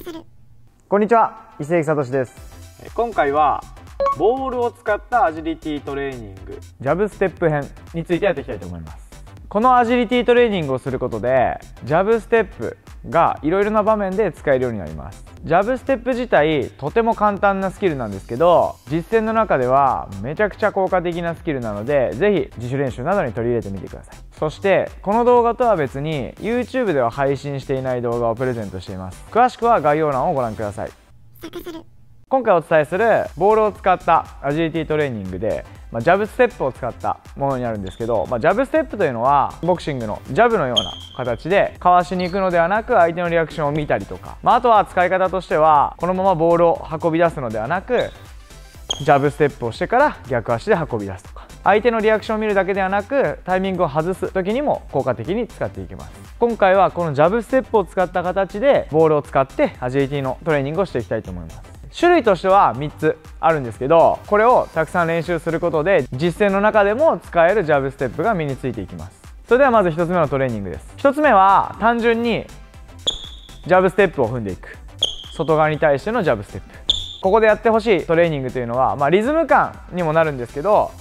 こんにちは、伊勢崎聡です。 今回はボールを使ったアジリティトレーニングジャブステップ編についてやっていきたいと思います。このアジリティトレーニングをすることでジャブステップがいろいろな場面で使えるようになります。ジャブステップ自体とても簡単なスキルなんですけど、実践の中ではめちゃくちゃ効果的なスキルなので、ぜひ自主練習などに取り入れてみてください。そしてこの動画とは別に YouTube では配信していない動画をプレゼントしています。詳しくは概要欄をご覧ください。今回お伝えするボールを使ったアジリティトレーニングで、ジャブステップを使ったものになるんですけど、ジャブステップというのはボクシングのジャブのような形でかわしに行くのではなく、相手のリアクションを見たりとか、あとは使い方としてはこのままボールを運び出すのではなく、ジャブステップをしてから逆足で運び出すとか、相手のリアクションを見るだけではなくタイミングを外す時にも効果的に使っていきます。今回はこのジャブステップを使った形でボールを使ってアジリティのトレーニングをしていきたいと思います。種類としては3つあるんですけど、これをたくさん練習することで実践の中でも使えるジャブステップが身についていきます。それではまず1つ目のトレーニングです。1つ目は単純にジャブステップを踏んでいく、外側に対してのジャブステップ。ここでやってほしいトレーニングというのは、リズム感にもなるんですけど、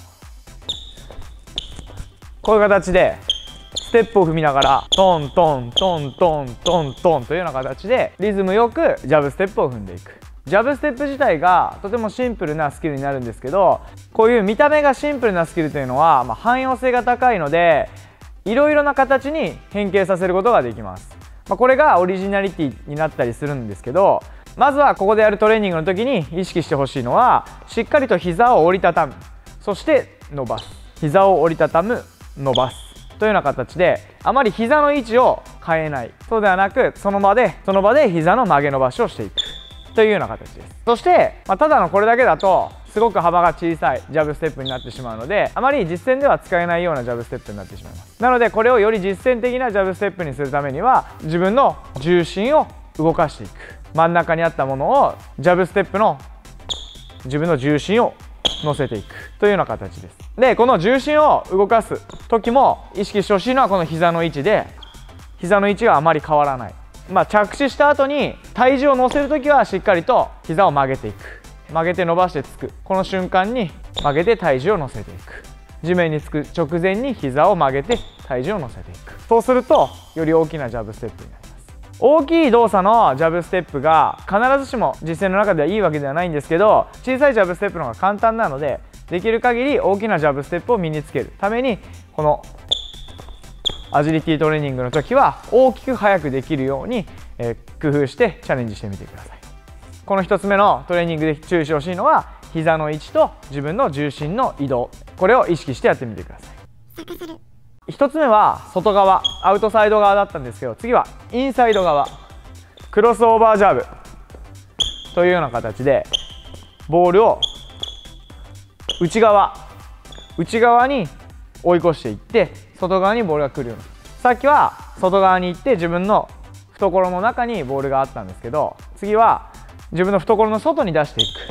こういう形でステップを踏みながらトントントントントントンというような形でリズムよくジャブステップを踏んでいく。ジャブステップ自体がとてもシンプルなスキルになるんですけど、こういう見た目がシンプルなスキルというのは、汎用性が高いのでいろいろな形に変形させることができます。これがオリジナリティになったりするんですけど、まずはここでやるトレーニングの時に意識してほしいのは、しっかりと膝を折りたたむ、そして伸ばす、膝を折りたたむ、伸ばすというような形で、あまり膝の位置を変えない、そうではなくその場で膝の曲げ伸ばしをしていくというような形です。そして、ただのこれだけだとすごく幅が小さいジャブステップになってしまうので、あまり実践では使えないようなジャブステップになってしまいます。なのでこれをより実践的なジャブステップにするためには、自分の重心を動かしていく、真ん中にあったものをジャブステップの自分の重心を乗せていくというような形です。でこの重心を動かす時も意識してほしいのは、この膝の位置で、膝の位置があまり変わらない。着地した後に体重を乗せる時はしっかりと膝を曲げていく、曲げて伸ばしてつく、この瞬間に曲げて体重を乗せていく、地面につく直前に膝を曲げて体重を乗せていく。そうするとより大きなジャブステップになります。大きい動作のジャブステップが必ずしも実践の中ではいいわけではないんですけど、小さいジャブステップの方が簡単なので、できる限り大きなジャブステップを身につけるために、このアジリティトレーニングの時は大きく速くできるように工夫してチャレンジしてみてください。この1つ目のトレーニングで注意してほしいのは、膝の位置と自分の重心の移動、これを意識してやってみてください。1つ目は外側、アウトサイド側だったんですけど、次はインサイド側、クロスオーバージャブというような形でボールを内側に追い越していって、外側にボールが来るような。さっきは外側に行って自分の懐の中にボールがあったんですけど、次は自分の懐の外に出していく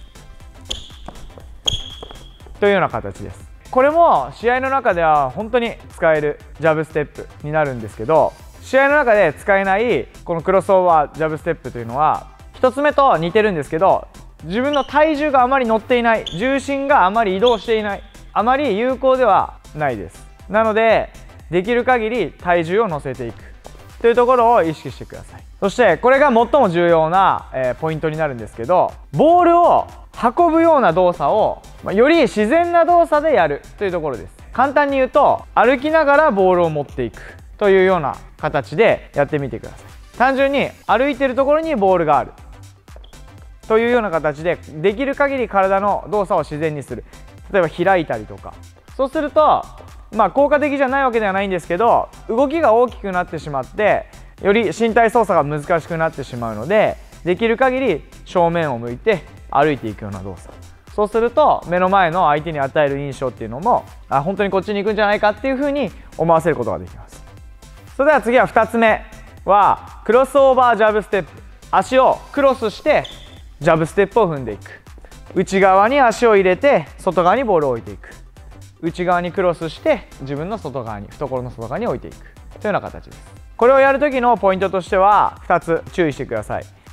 というような形です。これも試合の中では本当に使えるジャブステップになるんですけど、試合の中で使えないこのクロスオーバージャブステップというのは1つ目と似てるんですけど、自分の体重があまり乗っていない、重心があまり移動していない、あまり有効ではないです。なのでできる限り体重を乗せていくというところを意識してください。そしてこれが最も重要な、ポイントになるんですけど、ボールを運ぶような動作をより自然な動作でやるというところです。簡単に言うと、歩きながらボールを持っていくというような形でやってみてください。単純に歩いてるところにボールがあるというような形で、できる限り体の動作を自然にする。例えば開いたりとか、そうすると効果的じゃないわけではないんですけど、動きが大きくなってしまってより身体操作が難しくなってしまうので、できる限り正面を向いて歩いていくような動作。そうすると目の前の相手に与える印象っていうのも、本当にこっちに行くんじゃないかっていうふうに思わせることができます。それでは次は2つ目はクロスオーバージャブステップ。足をクロスしてジャブステップを踏んでいく。内側に足を入れて外側にボールを置いていく。内側にクロスして自分の外側に、懐の外側に置いていくというような形です。これをやる時のポイントとしては2つ注意してください。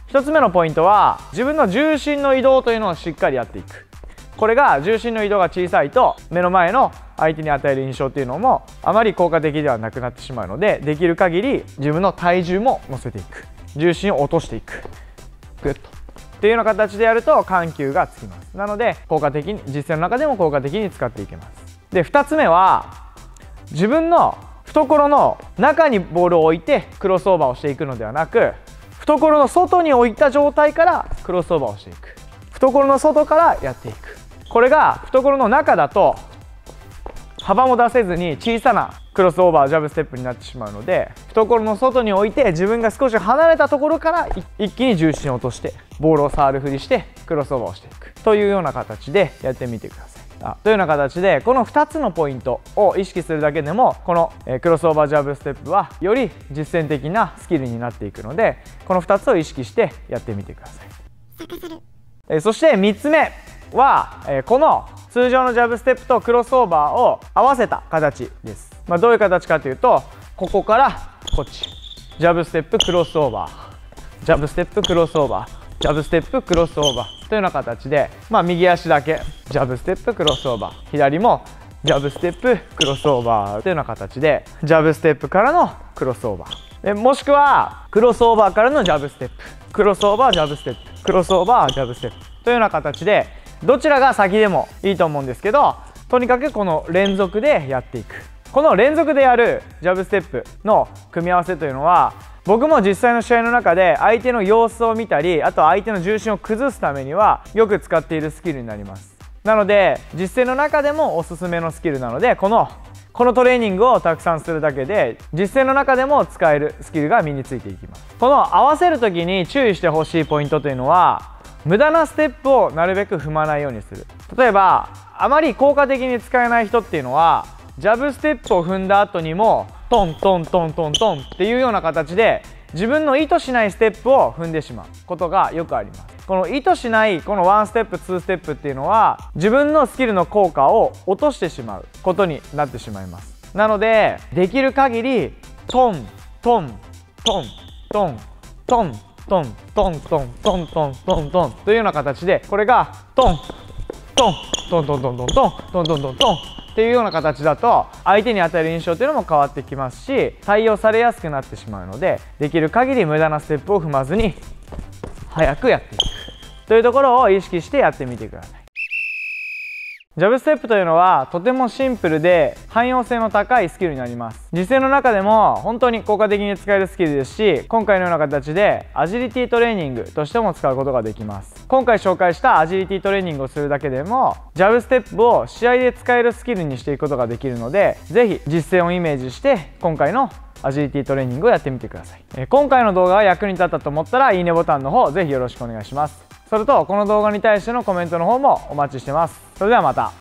1つ目のポイントは自分の重心の移動というのをしっかりやっていく。これが重心の移動が小さいと目の前の相手に与える印象っていうのもあまり効果的ではなくなってしまうので、できる限り自分の体重も乗せていく、重心を落としていく、グッとっていうような形でやると緩急がつきます。なので効果的に、実践の中でも効果的に使っていけます。で2つ目は自分の懐の中にボールを置いてクロスオーバーをしていくのではなく、懐の外に置いた状態からクロスオーバーをしていく、懐の外からやっていく。これが懐の中だと幅も出せずに小さなクロスオーバージャブステップになってしまうので、懐の外に置いて自分が少し離れたところから一気に重心を落としてボールを触るふりしてクロスオーバーをしていくというような形でやってみてください。というような形でこの2つのポイントを意識するだけでもこのクロスオーバージャブステップはより実践的なスキルになっていくので、この2つを意識してやってみてください。そして3つ目はこの通常のジャブステップとクロスオーバーを合わせた形です。どういう形かというと、ここからこっちジャブステップクロスオーバー、ジャブステップクロスオーバー、ジャブステップクロスオーバーというような形で、右足だけジャブステップクロスオーバー、左もジャブステップクロスオーバーというような形でジャブステップからのクロスオーバー、もしくはクロスオーバーからのジャブステップ、クロスオーバージャブステップ、クロスオーバージャブステップというような形で、どちらが先でもいいと思うんですけど、とにかくこの連続でやっていく。この連続でやるジャブステップの組み合わせというのは、僕も実際の試合の中で相手の様子を見たり、あと相手の重心を崩すためにはよく使っているスキルになります。なので実践の中でもおすすめのスキルなので、このトレーニングをたくさんするだけで実践の中でも使えるスキルが身についていきます。この合わせる時に注意してほしいポイントというのは、無駄なステップをなるべく踏まないようにする。例えばあまり効果的に使えない人っていうのは、ジャブステップを踏んだ後にもトントントントントンっていうような形で自分の意図しないステップを踏んでしまうことがよくあります。この意図しないこの1ステップ2ステップっていうのは自分のスキルの効果を落としてしまうことになってしまいます。なのでできる限りトントントントントントントントントントントントンというような形で、これがトントントントントントントントントントントンっていうような形だと相手に与える印象というのも変わってきますし、対応されやすくなってしまうので、できる限り無駄なステップを踏まずに早くやっていくというところを意識してやってみてください。ジャブステップというのはとてもシンプルで汎用性の高いスキルになります。実践の中でも本当に効果的に使えるスキルですし、今回のような形でアジリティトレーニングとしても使うことができます。今回紹介したアジリティトレーニングをするだけでもジャブステップを試合で使えるスキルにしていくことができるので、是非実践をイメージして今回のアジリティトレーニングをやってみてください。今回の動画が役に立ったと思ったらいいねボタンの方ぜひよろしくお願いします。それとこの動画に対してのコメントの方もお待ちしてます。それではまた。